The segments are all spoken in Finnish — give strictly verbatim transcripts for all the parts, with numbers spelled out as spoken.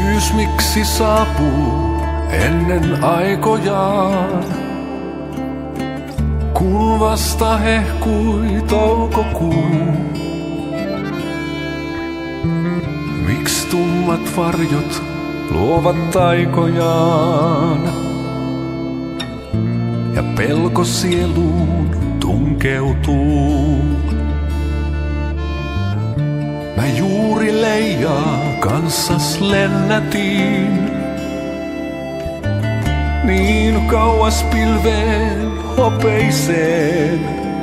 Syys miksi saapuu ennen aikojaan, kun vasta hehkui toukokuu. Miksi tummat varjot luovat taikojaan ja pelko sieluun tunkeutuu? Mä juuri leijaa kanssas lennätin niin kauas pilveen hopeiseen.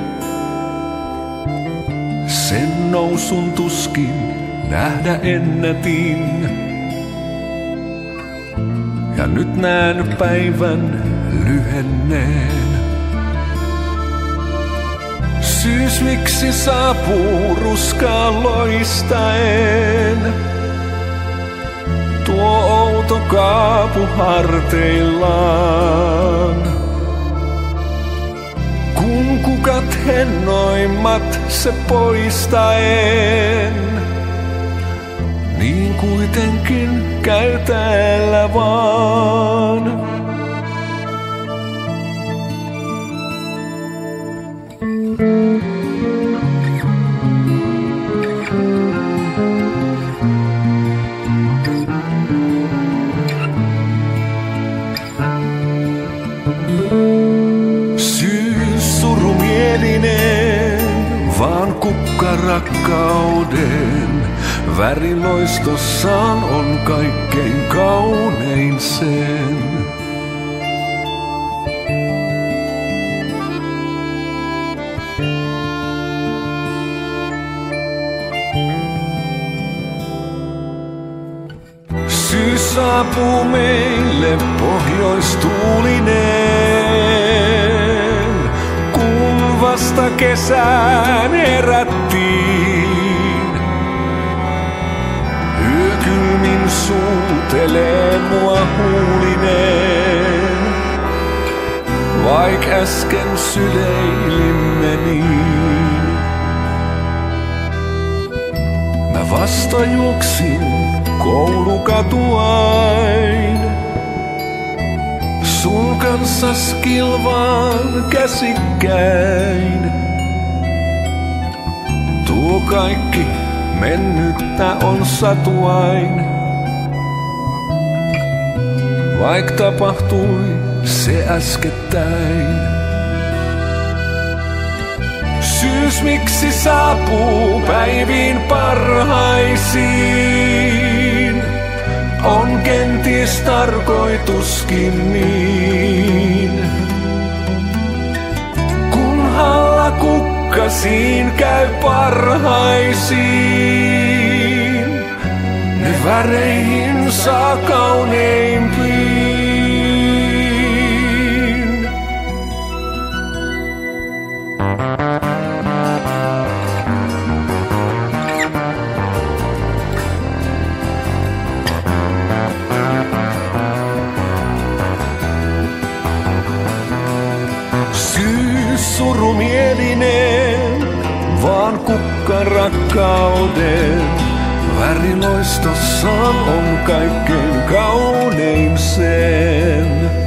Sen nousun tuskin nähdä ennätin, ja nyt näen päivän lyhenneen. Syys miksi saapuu ruskaan loistaen, tuo outo kaapu harteillaan. Kun kukat hennoimmat se poistaen, niin kuitenkin käy täällä vaan. Syys surumielinen, vaan kukkarakkauden väriloistossaan on kaikkein kaunein sen. Syys saapuu meille pohjoistuulinen, kun vasta kesään herättiin. Yökylmin suutelee mua huulinen, vaik äsken syleilimme niin. Mä vasta juoksin koulukatuain, sun kanssas kilvaan käsikkäin. Tuo kaikki mennyttä on satuain, vaik tapahtui se äskettäin. Syys miksi saapuu päiviin parhaisiin, on kenties tarkoituskin niin. Kunhalla kukkasiin käy parhaisiin, ne väreihin saa kauneimpiin. Syys surumielinen, vaan kukkarakkauden väriloistossaan on kaikkein kaunein sen.